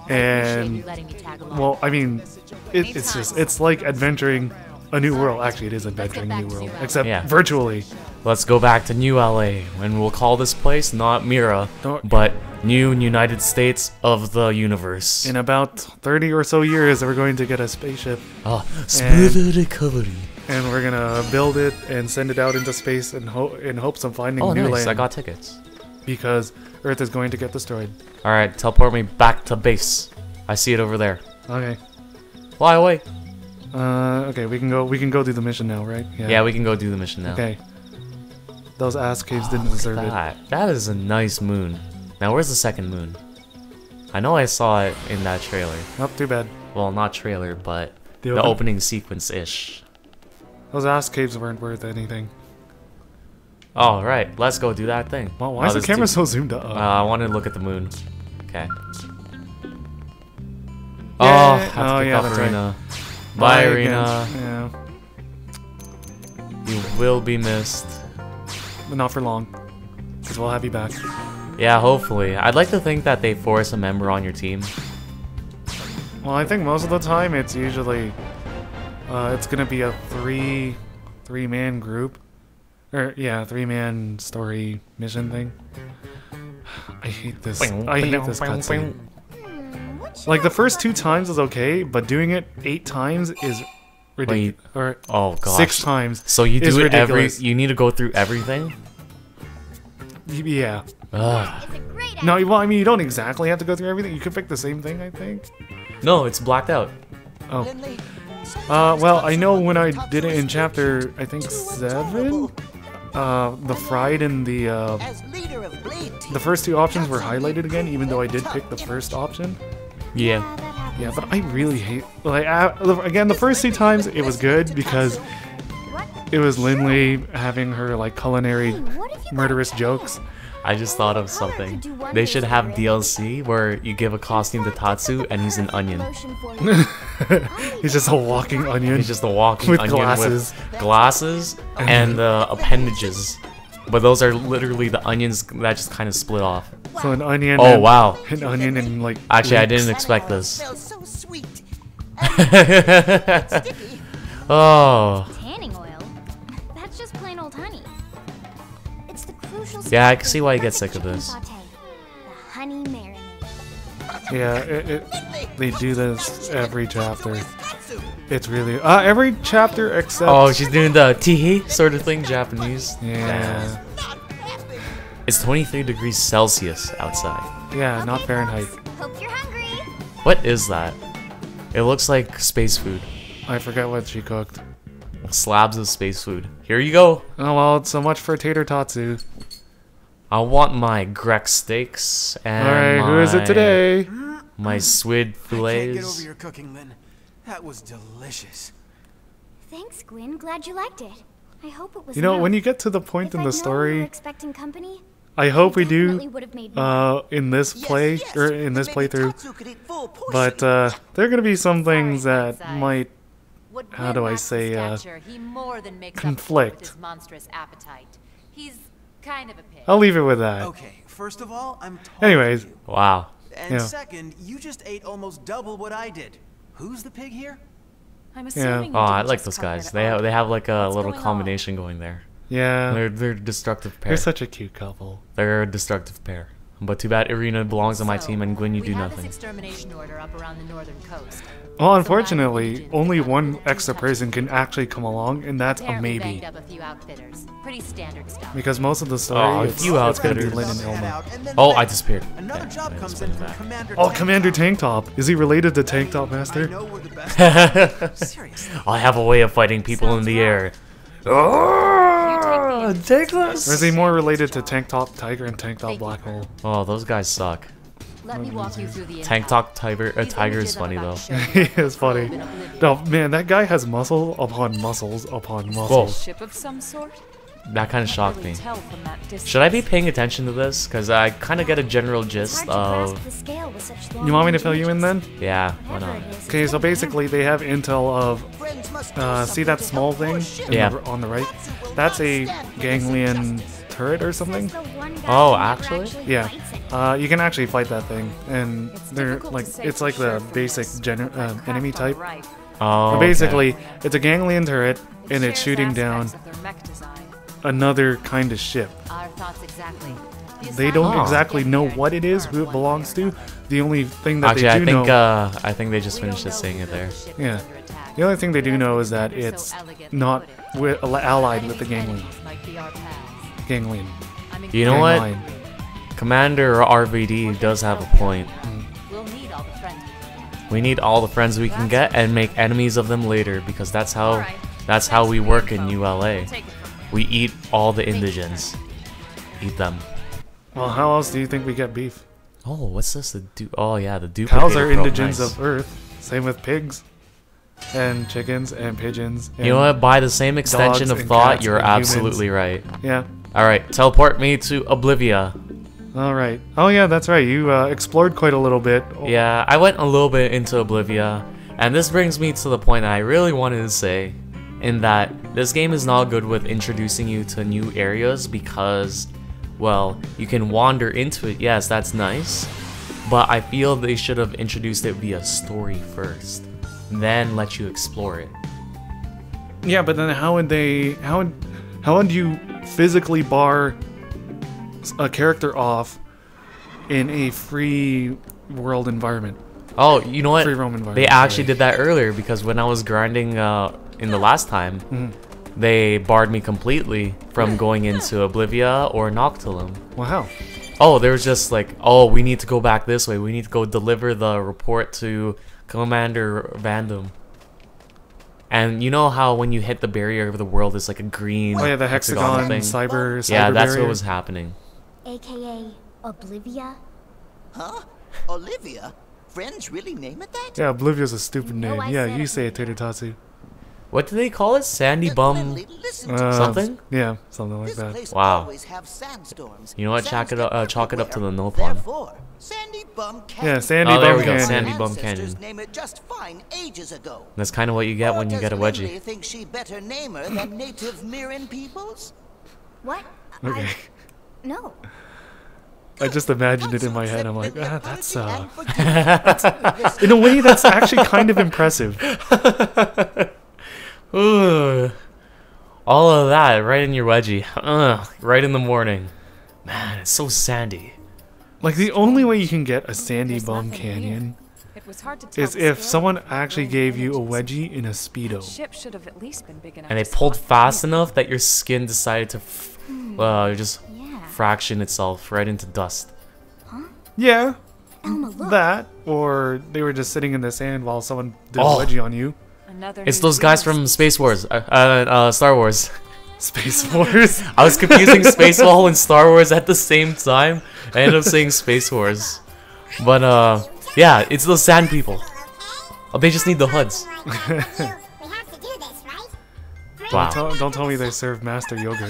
[SPEAKER 1] And well, I mean, it, it's just it's like adventuring a new world. Actually, it is adventuring a new world, except
[SPEAKER 2] Yeah.
[SPEAKER 1] virtually.
[SPEAKER 2] Let's go back to New L A, and we'll call this place not Mira,
[SPEAKER 1] Don't-
[SPEAKER 2] but New United States of the Universe.
[SPEAKER 1] In about thirty or so years, we're going to get a spaceship,
[SPEAKER 2] Ah, smooth recovery.
[SPEAKER 1] and we're gonna build it and send it out into space in, ho- in hopes of finding
[SPEAKER 2] Oh,
[SPEAKER 1] new
[SPEAKER 2] nice!
[SPEAKER 1] land.
[SPEAKER 2] I got tickets.
[SPEAKER 1] Because Earth is going to get destroyed.
[SPEAKER 2] All right, teleport me back to base. I see it over there.
[SPEAKER 1] Okay.
[SPEAKER 2] Fly away.
[SPEAKER 1] Uh, okay, we can go. We can go do the mission now, right?
[SPEAKER 2] Yeah, we can go do the mission now.
[SPEAKER 1] Okay. Those ass caves didn't
[SPEAKER 2] Look
[SPEAKER 1] deserve
[SPEAKER 2] at
[SPEAKER 1] it.
[SPEAKER 2] that. That is a nice moon. Now, where's the second moon? I know I saw it in that trailer.
[SPEAKER 1] Not too bad.
[SPEAKER 2] Well, not trailer, but
[SPEAKER 1] The
[SPEAKER 2] the
[SPEAKER 1] open-
[SPEAKER 2] opening sequence-ish.
[SPEAKER 1] Those ass caves weren't worth anything.
[SPEAKER 2] Oh, right. Let's go do that thing.
[SPEAKER 1] Well, why
[SPEAKER 2] Oh,
[SPEAKER 1] is the
[SPEAKER 2] this
[SPEAKER 1] camera
[SPEAKER 2] dude-
[SPEAKER 1] so zoomed up?
[SPEAKER 2] Uh, I want to look at the moon. Okay.
[SPEAKER 1] Yeah,
[SPEAKER 2] Oh, have to
[SPEAKER 1] oh,
[SPEAKER 2] pick
[SPEAKER 1] yeah,
[SPEAKER 2] up
[SPEAKER 1] that's right.
[SPEAKER 2] Arena. Bye,
[SPEAKER 1] again.
[SPEAKER 2] Arena.
[SPEAKER 1] Yeah,
[SPEAKER 2] You will be missed.
[SPEAKER 1] but not for long. Because we'll have you back.
[SPEAKER 2] Yeah, hopefully. I'd like to think that they force a member on your team.
[SPEAKER 1] Well, I think most of the time it's usually uh, it's gonna be a three three man group, or yeah, three man story mission thing. I hate this. I hate this cutscene.
[SPEAKER 5] Hmm, what
[SPEAKER 1] Like the
[SPEAKER 5] should I
[SPEAKER 1] first two
[SPEAKER 5] look
[SPEAKER 1] times is okay, but doing it eight times is ridiculous. Or
[SPEAKER 2] Oh, gosh.
[SPEAKER 1] six times.
[SPEAKER 2] So you
[SPEAKER 1] is
[SPEAKER 2] do it every...
[SPEAKER 1] ridiculous.
[SPEAKER 2] You need to go through everything?
[SPEAKER 1] Y- Yeah.
[SPEAKER 2] Ugh.
[SPEAKER 5] It's a great
[SPEAKER 1] No,
[SPEAKER 5] idea.
[SPEAKER 1] well, I mean, you don't exactly have to go through everything. You could pick the same thing, I think.
[SPEAKER 2] No, it's blacked out.
[SPEAKER 1] Oh. Uh, well, I know when I did it in chapter, I think seven. Uh, the fried and the uh,
[SPEAKER 6] As leader of Blade Team,
[SPEAKER 1] the first two options were highlighted again, even though I did pick the first option.
[SPEAKER 2] Yeah.
[SPEAKER 5] Yeah, that happens.
[SPEAKER 1] Yeah, but I really hate like uh, again the first two times it was good because
[SPEAKER 5] What?
[SPEAKER 1] it was Lindley having her like culinary
[SPEAKER 5] Hey, what if you got
[SPEAKER 1] murderous
[SPEAKER 5] a
[SPEAKER 1] jokes.
[SPEAKER 2] I just thought of something. They should have D L C where you give a costume to Tatsu and he's an onion.
[SPEAKER 5] Promotion for you.
[SPEAKER 1] He's just a walking onion.
[SPEAKER 2] He's just a walking
[SPEAKER 1] With
[SPEAKER 2] onion
[SPEAKER 1] glasses.
[SPEAKER 2] with glasses and uh, appendages. But those are literally the onions that just kind of split off.
[SPEAKER 1] So an onion.
[SPEAKER 2] Oh,
[SPEAKER 1] and,
[SPEAKER 2] wow.
[SPEAKER 1] An onion and like.
[SPEAKER 2] Actually, I
[SPEAKER 1] leeks.
[SPEAKER 2] didn't expect this.
[SPEAKER 6] smells so sweet.
[SPEAKER 2] Oh.
[SPEAKER 5] Tanning oil? That's just plain old honey. It's the crucial
[SPEAKER 2] Yeah, I
[SPEAKER 5] step
[SPEAKER 2] can see
[SPEAKER 5] for
[SPEAKER 2] why you
[SPEAKER 5] perfect
[SPEAKER 2] get sick of
[SPEAKER 5] chicken
[SPEAKER 2] this.
[SPEAKER 5] sauté, the honey marinade.
[SPEAKER 1] Yeah, it, it, they do this every chapter. It's really uh every chapter except.
[SPEAKER 2] Oh, she's doing the teehee sort of thing, Japanese.
[SPEAKER 1] Yeah.
[SPEAKER 2] It's twenty-three degrees Celsius outside.
[SPEAKER 1] Yeah, not Fahrenheit.
[SPEAKER 5] Hope you're hungry.
[SPEAKER 2] What is that? It looks like space food.
[SPEAKER 1] I forget what she cooked.
[SPEAKER 2] Slabs of space food. Here you go.
[SPEAKER 1] Oh well, it's so much for tater tatsu.
[SPEAKER 2] I want my Grek steaks and
[SPEAKER 1] Alright, who is
[SPEAKER 2] my-
[SPEAKER 1] it today?
[SPEAKER 2] My squid
[SPEAKER 4] I can't get over
[SPEAKER 2] fillets.
[SPEAKER 4] your cooking, Lynn. That was delicious.
[SPEAKER 5] Thanks, Gwyn. Glad you liked it. I hope it was.
[SPEAKER 1] You know,
[SPEAKER 5] enough.
[SPEAKER 1] when you get to the point
[SPEAKER 5] If
[SPEAKER 1] in
[SPEAKER 5] I'd
[SPEAKER 1] the
[SPEAKER 5] known we were
[SPEAKER 1] story,
[SPEAKER 5] expecting company,
[SPEAKER 1] I hope we
[SPEAKER 5] definitely
[SPEAKER 1] do
[SPEAKER 5] would have made more.
[SPEAKER 1] uh in this play or in this playthrough. But uh there are gonna be some things that might
[SPEAKER 3] What
[SPEAKER 1] How
[SPEAKER 3] Gwyn
[SPEAKER 1] do I
[SPEAKER 3] lacks in
[SPEAKER 1] say, uh,
[SPEAKER 3] stature, he more than makes
[SPEAKER 1] conflict.
[SPEAKER 3] Up for with his monstrous appetite. He's kind of a pig.
[SPEAKER 1] I'll leave it with that.
[SPEAKER 4] Okay, first of all, I'm tall.
[SPEAKER 1] Anyways,
[SPEAKER 2] Wow.
[SPEAKER 4] And
[SPEAKER 1] yeah.
[SPEAKER 4] second, you just ate almost double what I did. Who's the pig here?
[SPEAKER 3] I'm
[SPEAKER 1] Yeah.
[SPEAKER 3] assuming
[SPEAKER 2] Oh,
[SPEAKER 3] you
[SPEAKER 2] I
[SPEAKER 3] didn't
[SPEAKER 2] like
[SPEAKER 3] just
[SPEAKER 2] those
[SPEAKER 3] come here
[SPEAKER 2] guys.
[SPEAKER 3] to
[SPEAKER 2] They have,
[SPEAKER 3] argue.
[SPEAKER 2] they have like a
[SPEAKER 3] What's
[SPEAKER 2] little
[SPEAKER 3] going on?
[SPEAKER 2] combination going there.
[SPEAKER 1] Yeah,
[SPEAKER 2] They're they're a destructive pair.
[SPEAKER 1] they're such a cute couple.
[SPEAKER 2] They're a destructive pair. But too bad Irina belongs on my
[SPEAKER 3] So,
[SPEAKER 2] team and Gwyn, you
[SPEAKER 3] we
[SPEAKER 2] do
[SPEAKER 3] have this
[SPEAKER 2] nothing.
[SPEAKER 3] extermination order up around the northern coast.
[SPEAKER 1] Well,
[SPEAKER 3] Some
[SPEAKER 1] unfortunately,
[SPEAKER 3] bad agents
[SPEAKER 1] only
[SPEAKER 3] got
[SPEAKER 1] one
[SPEAKER 3] little too
[SPEAKER 1] extra
[SPEAKER 3] touchy.
[SPEAKER 1] person can actually come along, and that's a
[SPEAKER 3] Apparently
[SPEAKER 1] maybe.
[SPEAKER 3] banged up a few outfitters. Pretty standard stuff.
[SPEAKER 1] Because most of the story,
[SPEAKER 2] Oh, a
[SPEAKER 1] it's,
[SPEAKER 2] few
[SPEAKER 1] it's gonna be
[SPEAKER 2] outfitters.
[SPEAKER 1] Lynn and
[SPEAKER 4] Head
[SPEAKER 1] Ilma.
[SPEAKER 4] out, and then
[SPEAKER 2] Oh, I
[SPEAKER 4] back.
[SPEAKER 2] disappeared.
[SPEAKER 4] Another
[SPEAKER 2] Yeah,
[SPEAKER 4] job
[SPEAKER 2] I
[SPEAKER 4] comes
[SPEAKER 2] just
[SPEAKER 4] in
[SPEAKER 2] went
[SPEAKER 4] from
[SPEAKER 2] back.
[SPEAKER 4] Commander
[SPEAKER 1] Oh,
[SPEAKER 4] Tank
[SPEAKER 1] Commander
[SPEAKER 4] Top.
[SPEAKER 1] Tank Top. Is he related to Tank Top
[SPEAKER 4] I
[SPEAKER 1] Master?
[SPEAKER 4] know we're the best. Seriously.
[SPEAKER 2] I have a way of fighting people in the air. Oh, take
[SPEAKER 1] Or
[SPEAKER 2] this.
[SPEAKER 1] is he more related to Tank Top Tiger and Tank Top Black Hole?
[SPEAKER 2] Oh, those guys suck.
[SPEAKER 3] Let me walk you through the
[SPEAKER 2] Tank
[SPEAKER 3] intel.
[SPEAKER 2] Top Tiger, uh,
[SPEAKER 3] These
[SPEAKER 2] Tiger
[SPEAKER 3] images
[SPEAKER 2] is
[SPEAKER 3] I'm
[SPEAKER 2] funny
[SPEAKER 3] about
[SPEAKER 2] though.
[SPEAKER 3] to show you
[SPEAKER 1] He
[SPEAKER 3] are from
[SPEAKER 1] is funny.
[SPEAKER 3] Probe in Oblivion.
[SPEAKER 1] No, man, that guy has muscle upon muscles upon muscles.
[SPEAKER 3] Ship of some sort?
[SPEAKER 2] That kind of shocked
[SPEAKER 3] Really
[SPEAKER 2] me.
[SPEAKER 3] tell from that distance.
[SPEAKER 2] Should I be paying attention to this? Because I kind of get a general
[SPEAKER 5] It's
[SPEAKER 2] gist
[SPEAKER 5] hard to grasp
[SPEAKER 2] of...
[SPEAKER 5] the scale with such long
[SPEAKER 1] You want me to
[SPEAKER 5] range
[SPEAKER 1] fill you in
[SPEAKER 5] images.
[SPEAKER 1] then?
[SPEAKER 2] Yeah, why
[SPEAKER 5] Whatever
[SPEAKER 2] not?
[SPEAKER 5] it is, it's
[SPEAKER 1] Okay, so
[SPEAKER 5] good to know.
[SPEAKER 1] basically they have intel of, uh, see that small thing in
[SPEAKER 2] Yeah.
[SPEAKER 1] the, on the right? That's a ganglion turret or something?
[SPEAKER 5] Says the one guy
[SPEAKER 2] Oh,
[SPEAKER 5] who never
[SPEAKER 2] actually?
[SPEAKER 1] Yeah.
[SPEAKER 5] fights anyone.
[SPEAKER 1] Uh, you can actually fight that thing, and
[SPEAKER 3] It's
[SPEAKER 1] they're
[SPEAKER 3] difficult
[SPEAKER 1] like
[SPEAKER 3] to say
[SPEAKER 1] it's
[SPEAKER 3] for
[SPEAKER 1] like
[SPEAKER 3] sure
[SPEAKER 1] the
[SPEAKER 3] from
[SPEAKER 1] basic
[SPEAKER 3] this,
[SPEAKER 1] gener-
[SPEAKER 3] but
[SPEAKER 1] uh,
[SPEAKER 3] Kraft
[SPEAKER 1] enemy
[SPEAKER 3] are
[SPEAKER 1] type.
[SPEAKER 3] right.
[SPEAKER 2] Oh,
[SPEAKER 1] But
[SPEAKER 2] okay.
[SPEAKER 1] basically, it's a ganglion turret, and
[SPEAKER 3] It
[SPEAKER 1] it's
[SPEAKER 3] shares
[SPEAKER 1] shooting down
[SPEAKER 3] aspects of their mech design.
[SPEAKER 1] another kind of ship.
[SPEAKER 5] Our thoughts exactly. The
[SPEAKER 1] They don't
[SPEAKER 5] assignment is to
[SPEAKER 1] exactly
[SPEAKER 5] get
[SPEAKER 1] know
[SPEAKER 5] there and
[SPEAKER 1] what it is,
[SPEAKER 5] confirm
[SPEAKER 1] who it
[SPEAKER 5] one
[SPEAKER 1] belongs
[SPEAKER 5] way or
[SPEAKER 1] to.
[SPEAKER 5] another.
[SPEAKER 1] The only thing that
[SPEAKER 2] Actually,
[SPEAKER 1] they
[SPEAKER 2] I
[SPEAKER 1] do
[SPEAKER 2] think
[SPEAKER 1] know,
[SPEAKER 2] uh, I think they just
[SPEAKER 5] We
[SPEAKER 2] finished
[SPEAKER 5] don't
[SPEAKER 2] just
[SPEAKER 5] know
[SPEAKER 2] saying
[SPEAKER 5] who
[SPEAKER 2] it
[SPEAKER 5] built
[SPEAKER 2] there.
[SPEAKER 5] the ship
[SPEAKER 1] Yeah.
[SPEAKER 5] that's under attack,
[SPEAKER 1] the only thing they
[SPEAKER 5] but
[SPEAKER 1] do
[SPEAKER 5] as
[SPEAKER 1] know
[SPEAKER 5] the
[SPEAKER 1] is that
[SPEAKER 5] computer
[SPEAKER 1] it's
[SPEAKER 5] so elegantly
[SPEAKER 1] not
[SPEAKER 5] put it,
[SPEAKER 1] wi- allied with the
[SPEAKER 5] enemies'
[SPEAKER 1] ganglion.
[SPEAKER 5] enemies might be our paths.
[SPEAKER 1] Ganglion.
[SPEAKER 5] I'm
[SPEAKER 2] You know what?
[SPEAKER 1] Ganglion.
[SPEAKER 2] Commander R V D does have a point.
[SPEAKER 5] We'll need all the friends we can get.
[SPEAKER 2] We need all the friends we can get and make enemies of them later, because that's how
[SPEAKER 3] Alright.
[SPEAKER 2] that's how
[SPEAKER 3] Thanks
[SPEAKER 2] we
[SPEAKER 3] for the
[SPEAKER 2] work in
[SPEAKER 3] info.
[SPEAKER 2] U L A.
[SPEAKER 3] We'll take it from there.
[SPEAKER 2] We eat all the indigents. Eat them.
[SPEAKER 1] Well, how else do you think we get beef?
[SPEAKER 2] Oh, what's this? The du- Oh yeah, the duplicator.
[SPEAKER 1] Cows are
[SPEAKER 2] probe.
[SPEAKER 1] indigents
[SPEAKER 2] Nice.
[SPEAKER 1] of Earth. Same with pigs, and chickens, and pigeons. And
[SPEAKER 2] You know what? By the same extension
[SPEAKER 1] dogs
[SPEAKER 2] of
[SPEAKER 1] and
[SPEAKER 2] thought,
[SPEAKER 1] cats
[SPEAKER 2] you're
[SPEAKER 1] and humans.
[SPEAKER 2] absolutely right.
[SPEAKER 1] Yeah.
[SPEAKER 2] All right, teleport me to Oblivia.
[SPEAKER 1] All right. Oh yeah, that's right. You uh, explored quite a little bit.
[SPEAKER 2] Yeah, I went a little bit into Oblivia, and this brings me to the point that I really wanted to say, in that this game is not good with introducing you to new areas because, well, you can wander into it. Yes, that's nice, but I feel they should have introduced it via story first, then let you explore it.
[SPEAKER 1] Yeah, but then how would they? How would? How would you physically bar a character off in a free world environment?
[SPEAKER 2] Oh, you know what?
[SPEAKER 1] Free roam environment,
[SPEAKER 2] They actually
[SPEAKER 1] sorry.
[SPEAKER 2] did that earlier because when I was grinding uh, in the last time,
[SPEAKER 1] Mm-hmm.
[SPEAKER 2] they barred me completely from going into Oblivia or Noctilum.
[SPEAKER 1] Well, how?
[SPEAKER 2] Oh, there was just like, oh, we need to go back this way. We need to go deliver the report to Commander Vandom. And you know how when you hit the barrier of the world, it's like a green
[SPEAKER 1] Oh yeah, the hexagon,
[SPEAKER 2] thing?
[SPEAKER 1] cyber, cyber
[SPEAKER 2] Yeah, that's
[SPEAKER 1] barrier.
[SPEAKER 2] what was happening.
[SPEAKER 5] A K A Oblivia?
[SPEAKER 8] Huh? Olivia? Friends really name it that?
[SPEAKER 1] Yeah, Oblivia's a stupid
[SPEAKER 5] No,
[SPEAKER 1] name.
[SPEAKER 5] I
[SPEAKER 1] Yeah,
[SPEAKER 5] said
[SPEAKER 1] you
[SPEAKER 5] it.
[SPEAKER 1] say it, Tototatsu.
[SPEAKER 2] What do they call it? Sandy
[SPEAKER 8] Uh,
[SPEAKER 2] Bum?
[SPEAKER 8] Lily, listen to
[SPEAKER 1] Uh,
[SPEAKER 8] me.
[SPEAKER 2] Something?
[SPEAKER 1] Yeah, something like
[SPEAKER 8] This
[SPEAKER 1] that.
[SPEAKER 8] place
[SPEAKER 2] Wow.
[SPEAKER 8] always have sandstorms.
[SPEAKER 2] You know what? Chalk it
[SPEAKER 8] Sands
[SPEAKER 2] up- uh,
[SPEAKER 8] get
[SPEAKER 2] chalk it up to the
[SPEAKER 8] everywhere.
[SPEAKER 2] no pun.
[SPEAKER 8] Therefore, Sandy Bum Canyon.
[SPEAKER 1] Yeah, Sandy
[SPEAKER 2] Oh, there
[SPEAKER 1] Bum
[SPEAKER 2] we go,
[SPEAKER 1] Canyon.
[SPEAKER 2] Sandy Bum
[SPEAKER 8] Ancestors
[SPEAKER 2] Canyon.
[SPEAKER 8] name it just fine ages ago.
[SPEAKER 2] That's kind of what you get
[SPEAKER 8] Or
[SPEAKER 2] when you
[SPEAKER 8] does
[SPEAKER 2] get a
[SPEAKER 8] Lily
[SPEAKER 2] wedgie.
[SPEAKER 8] think she better name her than native Mirren peoples?
[SPEAKER 5] What?
[SPEAKER 1] Okay.
[SPEAKER 5] I... No.
[SPEAKER 1] I just imagined it in my
[SPEAKER 8] Consort
[SPEAKER 1] head. I'm like,
[SPEAKER 8] accept
[SPEAKER 1] ah,
[SPEAKER 8] Lily
[SPEAKER 1] that's
[SPEAKER 8] apology
[SPEAKER 1] uh.
[SPEAKER 8] and forgiveness.
[SPEAKER 1] In a way, that's actually kind of impressive.
[SPEAKER 2] Ooh. All of that right in your wedgie. Ugh, right in the morning. Man, it's so sandy.
[SPEAKER 1] Like the only way you can get a Sandy
[SPEAKER 3] There's
[SPEAKER 1] Bum
[SPEAKER 3] nothing here.
[SPEAKER 1] Canyon
[SPEAKER 3] It was hard to tell
[SPEAKER 1] is
[SPEAKER 3] the
[SPEAKER 1] if
[SPEAKER 3] scale
[SPEAKER 1] someone
[SPEAKER 3] of the
[SPEAKER 1] actually
[SPEAKER 3] glowing
[SPEAKER 1] gave you a
[SPEAKER 3] images.
[SPEAKER 1] wedgie in a
[SPEAKER 3] That
[SPEAKER 1] speedo.
[SPEAKER 3] ship should have at least been big enough
[SPEAKER 2] And they
[SPEAKER 3] to
[SPEAKER 2] pulled
[SPEAKER 3] spot
[SPEAKER 2] fast
[SPEAKER 3] from
[SPEAKER 2] enough that your skin decided to f uh, just
[SPEAKER 5] Yeah.
[SPEAKER 2] fraction itself right into dust.
[SPEAKER 1] Yeah,
[SPEAKER 5] Elma, look.
[SPEAKER 1] that, or they were just sitting in the sand while someone did
[SPEAKER 2] Oh.
[SPEAKER 1] a wedgie on you.
[SPEAKER 3] Another
[SPEAKER 2] It's
[SPEAKER 3] new
[SPEAKER 2] those guys
[SPEAKER 3] Xenomorphs
[SPEAKER 2] from Space Wars, uh, uh, uh, Star Wars.
[SPEAKER 1] Space Wars.
[SPEAKER 2] I was confusing Spaceball and Star Wars at the same time. I ended up saying Space Wars. But, uh, yeah, it's those sand people. Oh, they just need the H U Ds. Wow.
[SPEAKER 1] Don't, don't tell me they serve Master Yogurt.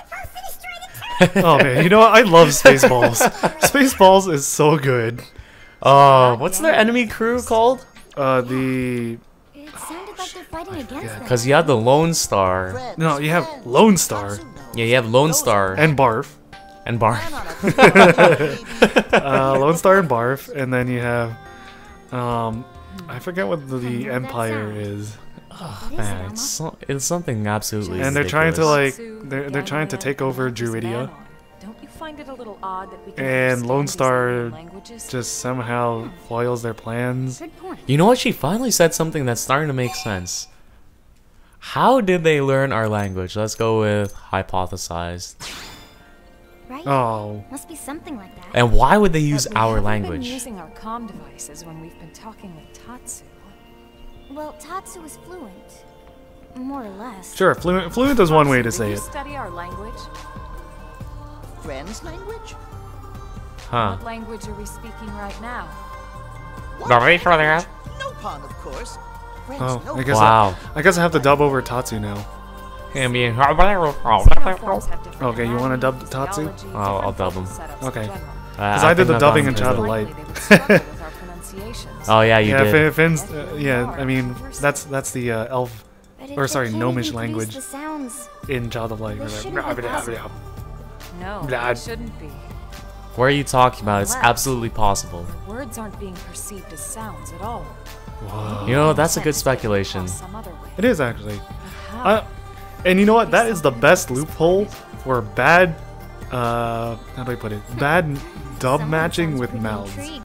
[SPEAKER 1] Oh man, you know what? I love Spaceballs. Spaceballs is so good.
[SPEAKER 2] Uh, what's their enemy crew called?
[SPEAKER 1] Uh, the
[SPEAKER 5] It sounded like they're fighting against them.
[SPEAKER 2] Because you have the Lone Star.
[SPEAKER 8] Friends,
[SPEAKER 1] no, you have
[SPEAKER 8] friends,
[SPEAKER 1] Lone Star
[SPEAKER 8] Tatsu knows.
[SPEAKER 2] Yeah, you have Lone Star
[SPEAKER 1] and Barf.
[SPEAKER 2] and Bar.
[SPEAKER 8] Plan on a baby.
[SPEAKER 1] Uh, Lone Star and Barf, and then you have, um, I forget what the, the
[SPEAKER 5] Wonder that
[SPEAKER 1] Empire
[SPEAKER 5] sound.
[SPEAKER 1] is.
[SPEAKER 5] What is it,
[SPEAKER 2] Man,
[SPEAKER 5] Elma?
[SPEAKER 2] it's, so, it's something absolutely
[SPEAKER 1] And they're trying to
[SPEAKER 2] ridiculous.
[SPEAKER 1] like, they're they're trying to take over Druidia.
[SPEAKER 3] Don't you find it a little odd that we can
[SPEAKER 1] And
[SPEAKER 3] understand
[SPEAKER 1] Lone
[SPEAKER 3] these
[SPEAKER 1] Star
[SPEAKER 3] alien languages?
[SPEAKER 1] just somehow foils their plans.
[SPEAKER 5] Good point.
[SPEAKER 2] You know what? She finally said something that's starting to make sense. How did they learn our language? Let's go with hypothesized.
[SPEAKER 5] Right?
[SPEAKER 1] Oh,
[SPEAKER 5] Must be something like that.
[SPEAKER 2] And why would they
[SPEAKER 3] But
[SPEAKER 2] use
[SPEAKER 3] we
[SPEAKER 2] our
[SPEAKER 3] haven't
[SPEAKER 2] language?
[SPEAKER 3] Been using our comm devices when we've been talking with Tatsu.
[SPEAKER 5] Well, Tatsu is fluent. More or less.
[SPEAKER 1] sure. Fluent, fluent is one way to
[SPEAKER 3] Did
[SPEAKER 1] say
[SPEAKER 3] you
[SPEAKER 1] it.
[SPEAKER 3] study our language?
[SPEAKER 8] Friends language?
[SPEAKER 2] Huh.
[SPEAKER 3] What language are we speaking right now?
[SPEAKER 8] What
[SPEAKER 2] The race for the
[SPEAKER 8] language? No pun, of course. Friends,
[SPEAKER 1] Oh,
[SPEAKER 8] no
[SPEAKER 1] I guess
[SPEAKER 2] Wow.
[SPEAKER 1] I, I guess I have to dub over Tatsu now.
[SPEAKER 3] Xenoforms have different
[SPEAKER 1] Okay, you wanna dub
[SPEAKER 3] anatomies,
[SPEAKER 1] Tatsu?
[SPEAKER 3] physiology,
[SPEAKER 2] I'll- I'll
[SPEAKER 3] different
[SPEAKER 2] dub 'em.
[SPEAKER 3] vocal setups in
[SPEAKER 1] Okay.
[SPEAKER 3] general.
[SPEAKER 1] Because I, did the dubbing in Child of
[SPEAKER 3] Likely
[SPEAKER 1] Light.
[SPEAKER 3] they would struggle with our pronunciations.
[SPEAKER 2] Oh yeah, you
[SPEAKER 1] yeah,
[SPEAKER 2] did.
[SPEAKER 1] Fin- Finn's, uh, yeah. I mean, that's that's the uh, elf
[SPEAKER 5] But if
[SPEAKER 1] or
[SPEAKER 5] they
[SPEAKER 1] sorry,
[SPEAKER 5] can't
[SPEAKER 1] gnomish
[SPEAKER 5] even produce
[SPEAKER 1] language
[SPEAKER 5] The sounds.
[SPEAKER 1] in Child of Light.
[SPEAKER 5] They
[SPEAKER 1] We're like,
[SPEAKER 5] shouldn't
[SPEAKER 1] "Blah,
[SPEAKER 5] be
[SPEAKER 1] blah,
[SPEAKER 5] possible."
[SPEAKER 1] blah."
[SPEAKER 3] No,
[SPEAKER 1] Blah.
[SPEAKER 3] it shouldn't be.
[SPEAKER 2] What are you talking about? It's
[SPEAKER 3] Let's.
[SPEAKER 2] absolutely possible.
[SPEAKER 3] The words aren't being perceived as sounds at all.
[SPEAKER 1] Whoa.
[SPEAKER 2] You know, that's a good speculation.
[SPEAKER 3] Some other way.
[SPEAKER 1] It is actually.
[SPEAKER 3] How?
[SPEAKER 1] Uh, and you know what? That is the best loophole for bad. Uh, how do I put it? Bad dub
[SPEAKER 5] Someone
[SPEAKER 1] matching
[SPEAKER 5] sounds
[SPEAKER 1] with
[SPEAKER 5] pretty
[SPEAKER 1] mouths.
[SPEAKER 5] intrigued.